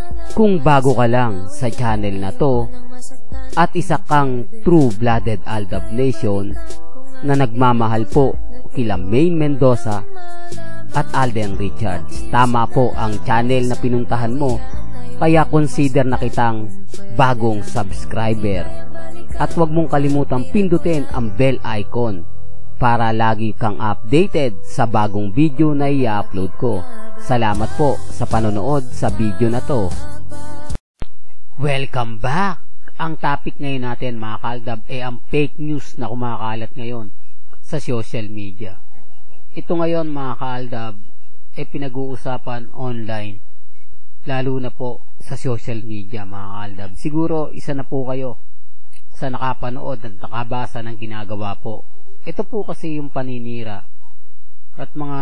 Kung bago ka lang sa channel na to at isa kang true-blooded Aldab Nation na nagmamahal po kila Maine Mendoza at Alden Richards, tama po ang channel na pinuntahan mo, kaya consider na kitang bagong subscriber. At huwag mong kalimutang pindutin ang bell icon para lagi kang updated sa bagong video na i-upload ko. Salamat po sa panonood sa video na to. Welcome back! Ang topic ngayon natin mga kaaldab ay ang fake news na kumakalat ngayon sa social media. Ito ngayon mga kaaldab ay pinag-uusapan online, lalo na po sa social media mga kaaldab. Siguro isa na po kayo sa nakapanood at nakabasa ng ginagawa po. Ito po kasi yung paninira at mga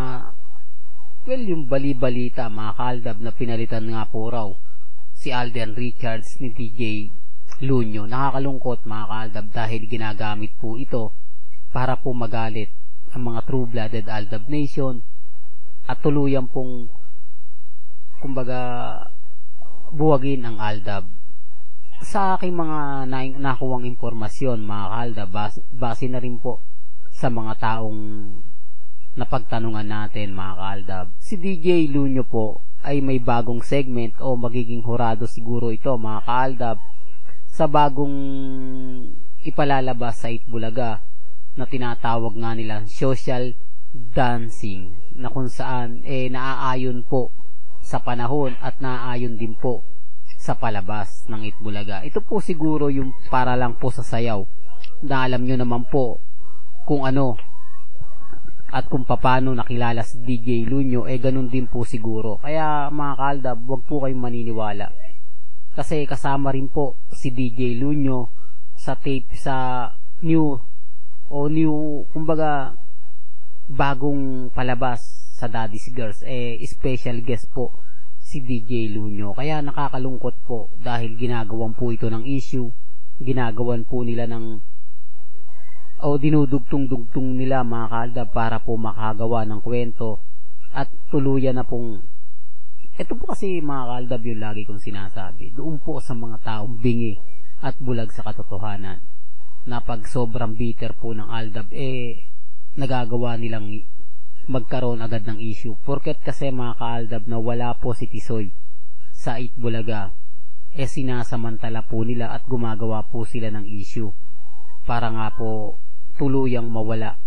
yung bali-balita mga kaaldab na pinalitan nga po raw si Alden Richards ni DJ Lunyo. Nakakalungkot mga kaaldab dahil ginagamit po ito para po magalit ang mga true-blooded Aldab Nation at tuluyan pong kumbaga buwagin ang Aldab. Sa aking mga nakuwang impormasyon mga kaaldab, base na rin po sa mga taong napagtanungan natin mga kaaldab, si DJ Lunyo po ay may bagong segment o magiging hurado siguro ito mga kaaldab sa bagong ipalalabas sa Itbulaga na tinatawag nga nila social dancing, na kung saan naaayon po sa panahon at naaayon din po sa palabas ng Itbulaga. Ito po siguro yung para lang po sa sayaw na alam nyo naman po kung ano at kung paano nakilala si DJ Lunyo, ganun din po siguro. Kaya mga kaaldab, wag po kayong maniniwala kasi kasama rin po si DJ Lunyo sa tape sa new kumbaga bagong palabas sa Daddy's Girls. Special guest po si DJ Lunyo. Kaya nakakalungkot po dahil ginagawan po ito ng issue, ginagawan po nila ng dinudugtong-dugtong nila mga kaaldab para po makagawa ng kwento at tuluyan na pong ito po kasi mga kaaldab yung lagi kong sinasabi doon po sa mga taong bingi at bulag sa katotohanan na pag sobrang bitter po ng Aldab nagagawa nilang magkaroon agad ng issue. Porket kasi mga kaaldab na wala po si Tisoy sa Itbulaga, sinasamantala po nila at gumagawa po sila ng issue para nga po tuluyang mawala.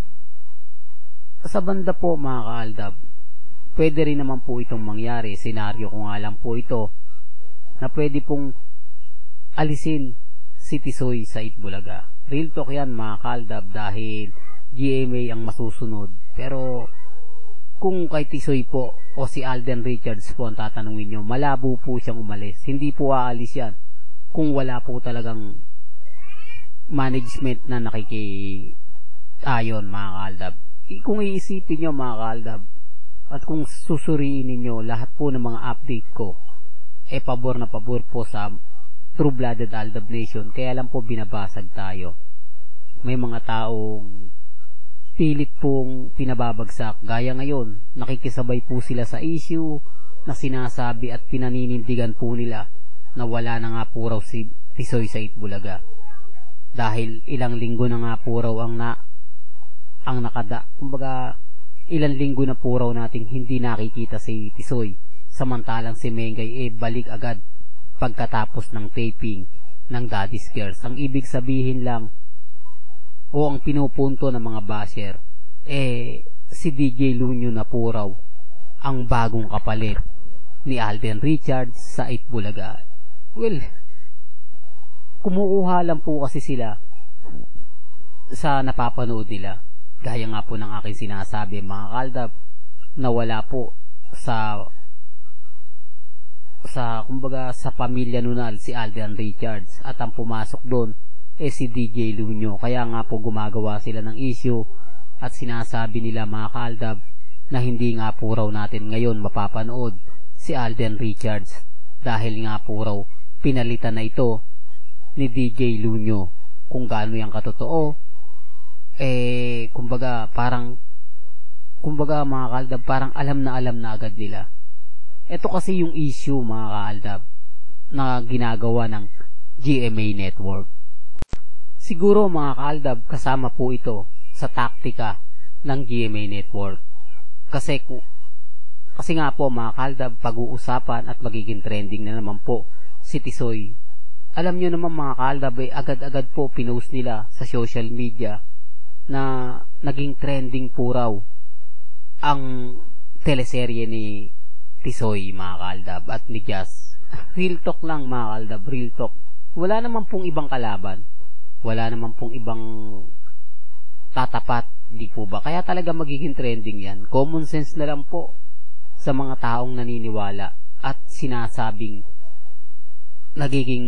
Sa banda po mga kaaldab, pwede rin naman po itong mangyari. Senaryo ko nga lang po ito na pwede pong alisin si Tisoy sa Itbulaga. Real talk yan mga kaaldab dahil GMA ang masusunod. Pero kung kay Tisoy po o si Alden Richards po ang tatanungin nyo, malabo po siyang umalis. Hindi po aalis yan kung wala po talagang management na nakikiayon mga kaaldab. Kung iisipin nyo mga kaaldab at kung susuriin ninyo lahat po ng mga update ko, pabor na pabor po sa true-blooded Aldab Nation. Kaya lang po binabasag tayo. May mga taong pilit pong pinababagsak. Gaya ngayon, nakikisabay po sila sa issue na sinasabi at pinaninindigan po nila na wala na nga po raw si Tisoy sa Itbulaga. Dahil ilang linggo na nga po raw kumbaga ilang linggo na po raw nating hindi nakikita si Tisoy. Samantalang si Mengay balik agad pagkatapos ng taping ng Daddy's Girls. Ang ibig sabihin lang o ang pinupunto ng mga basher si DJ Lunyo na po raw ang bagong kapalit ni Alden Richards sa Itbulaga. Well, kumukuha lang po kasi sila sa napapanood nila. Gaya nga po ng aking sinasabi mga kaaldab na wala po sa kumbaga sa pamilya nunal si Alden Richards at ang pumasok doon si DJ Lunyo. Kaya nga po gumagawa sila ng issue at sinasabi nila mga kaaldab na hindi nga po raw natin ngayon mapapanood si Alden Richards dahil nga po raw pinalitan na ito ni DJ Lunyo. Kung gaano yung katotoo kumbaga mga kaaldab parang alam na agad nila Ito kasi yung issue mga kaaldab na ginagawa ng GMA Network. Siguro mga kaaldab, kasama po ito sa taktika ng GMA Network. Kasi nga po mga kaaldab, pag-uusapan at magiging trending na naman po si Tisoy. Alam nyo naman mga kaaldab, agad-agad po pinost nila sa social media na naging trending po raw ang teleserye ni Tisoy mga kaaldab at ni Jazz. Real talk lang mga kaaldab, real talk. Wala naman pong ibang kalaban. Wala naman pong ibang tatapat, di po ba? Kaya talaga magiging trending yan. Common sense na lang po sa mga taong naniniwala at sinasabing nagiging,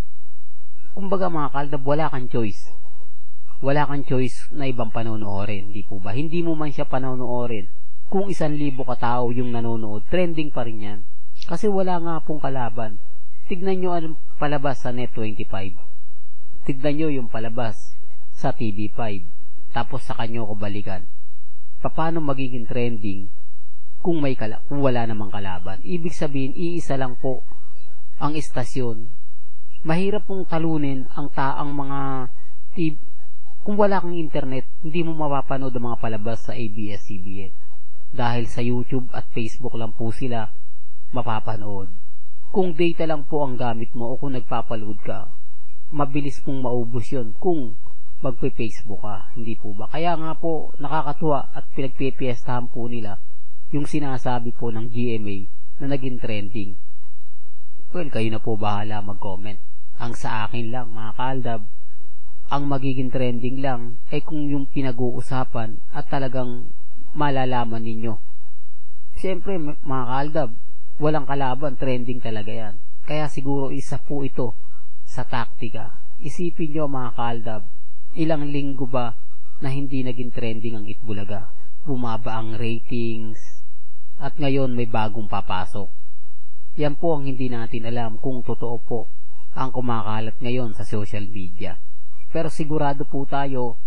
kumbaga mga kaaldab, wala kang choice. Wala kang choice na ibang panonoorin, di po ba? Hindi mo man siya panonoorin. Kung 1,000 katao yung nanonood, trending pa rin yan. Kasi wala nga pong kalaban. Tignan nyo ang palabas sa Net25. Tignan nyo yung palabas sa TV5. Tapos sa kanyo ko balikan. Paano magiging trending kung wala namang kalaban? Ibig sabihin, iisa lang po ang istasyon. Mahirap pong talunin ang mga TV. Kung wala kang internet, hindi mo mapapanood ang mga palabas sa ABS-CBN. Dahil sa YouTube at Facebook lang po sila mapapanood. Kung data lang po ang gamit mo o kung nagpapaload ka, mabilis pong maubos yun kung magpe-Facebook ka, hindi po ba? Kaya nga po nakakatuwa at pinagpipiestahan po nila yung sinasabi po ng GMA na naging trending. Well, kayo na po bahala mag-comment. Ang sa akin lang mga kaaldab, ang magiging trending lang ay kung yung pinag-uusapan at talagang malalaman ninyo. Siyempre mga kaaldab, walang kalaban, trending talaga yan. Kaya siguro isa po ito sa taktika. Isipin nyo mga kaaldab, ilang linggo ba na hindi naging trending ang Itbulaga? Bumaba ang ratings at ngayon may bagong papasok. Yan po ang hindi natin alam kung totoo po ang kumakalat ngayon sa social media. Pero sigurado po tayo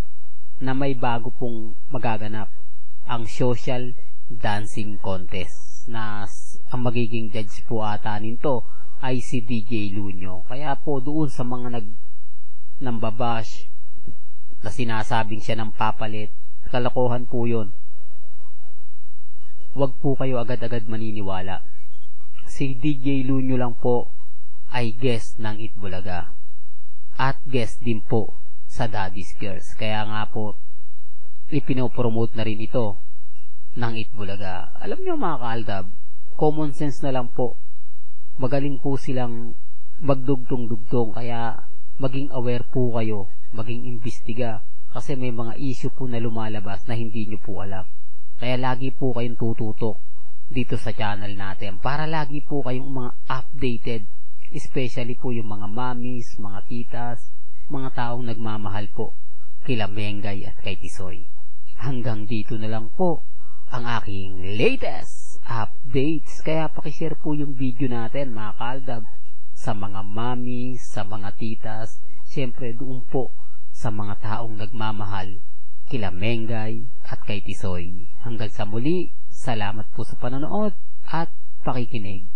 na may bago pong magaganap, ang social dancing contest, na ang magiging judge po ata nito ay si DJ Lunyo. Kaya po doon sa mga nambabash na sinasabing siya ng papalit, kalokohan po yun. Huwag po kayo agad-agad maniniwala. Si DJ Lunyo lang po ay guest ng Itbulaga at guest din po sa Daddy's Girls. Kaya nga po ipinopromote na rin ito ng Itbulaga. Alam nyo mga kaaldab, common sense na lang po. Magaling po silang magdugtong-dugtong, kaya maging aware po kayo, maging imbestiga, kasi may mga issue po na lumalabas na hindi nyo po alam. Kaya lagi po kayong tututok dito sa channel natin para lagi po kayong mga updated, especially po yung mga mommies, mga titas, mga taong nagmamahal po kila Mengay at kay Tisoy. Hanggang dito na lang po ang aking latest updates. Kaya pakishare po yung video natin mga kaaldab sa mga mami, sa mga titas, siyempre doon po sa mga taong nagmamahal kila Mengay at kay Tisoy. Hanggang sa muli, salamat po sa panonood at pakikinig.